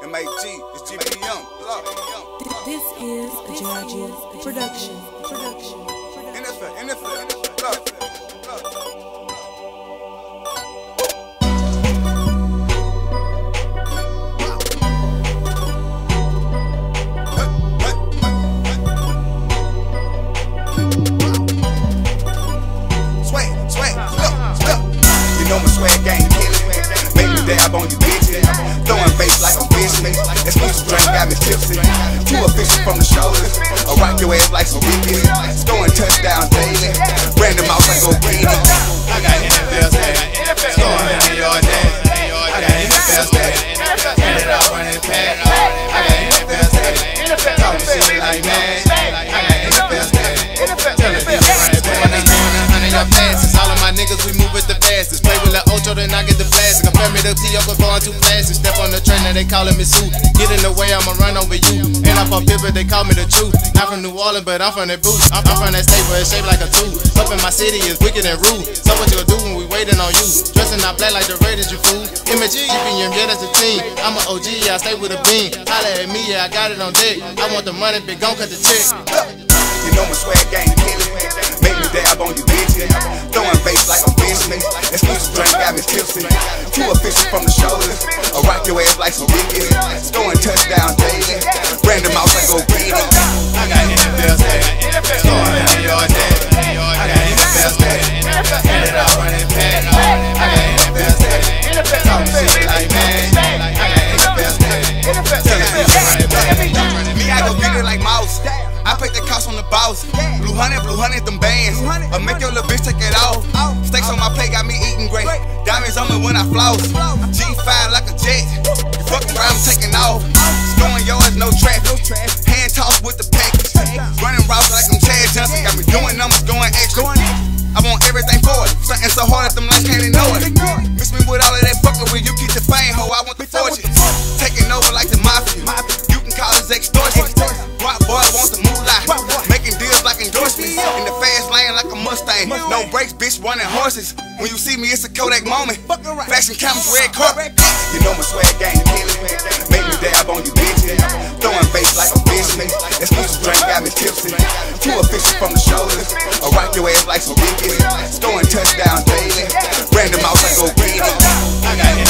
MAG, it's GBM. This is a JRG production. NFL. Swag gang killing, make me dab on you bitches. Throwing bass like I'm fishing. Exclusive drink got me tipsy. Too efficient from the shoulders. I rock your ass like some wicked. Scoring touchdowns daily. Random out like go green. I got NFL stats. Scoring in the yard dash. I got NFL stats. Hand it out running past. I got NFL stats. Talking shit like mad. I got NFL stats. Telling people running past. When I'm doing 100 yard passes, all of my niggas we move with the fastest. Play with the Ocho, then I get the blast. Compare me to T.O. cause going too fast. Step on the train, now they calling me Sue. Get in the way, I'ma run over you. And I'm from Pippa, they call me the truth. Not from New Orleans, but I'm from that booth. I'm from that state where it's shaped like a tooth. Up in my city is wicked and rude. So what you gonna do when we waiting on you? Dressing out black like the Raiders, you fool. MAG, GBM, yeah, that's the team. I'm an OG, I stay with a beam. Holla at me, yeah, I got it on deck. I want the money, big gon' cut the check. You know my swag gang killing. Make me dab on you bitches. Throwing bass like I'm fishing. Exclusive drink got me tipsy. Too efficient from the shoulders. I rock your ass like some wicked. Scoring touchdowns daily. Random out like go green. I got NFL stats. Scoring in the yard dash. I got NFL stats. Hand it out running past. I got NFL stats. Talking shit like mad. I got NFL stats. Telling people running past. Me, I go get it like mouse. I paid the cost on the boss. Blue honey, them bands. I make your little bitch take it off. Steaks on my plate got me eating great. Diamonds on me when I floss. G5 like a jet. You fucking around, I'm taking off. Scoring yours, no traffic. Hand toss with the package. Running routes like I'm Chad Johnson. Got me doing numbers, going extra. I want everything for it. Something so hard that them lights can't ignore it. Mix me with all of that fuckery. You keep the fame, ho. I want the fortune. Taking over like the mafia. You can call this extortion. Rock boy want the moolah. Making deals like endorsements. In the fast lane like a Mustang. No brakes, bitch, running horses. When you see me, it's a Kodak moment. Flashing cameras, red carpet. You know my swag gang killing. Make me dab on you bitches. Throwing bass like I'm fishing. Exclusive drink got me tipsy. Too efficient from the shoulders. I rock your ass like some wicked. Scoring touchdowns daily. Random out like go green. I got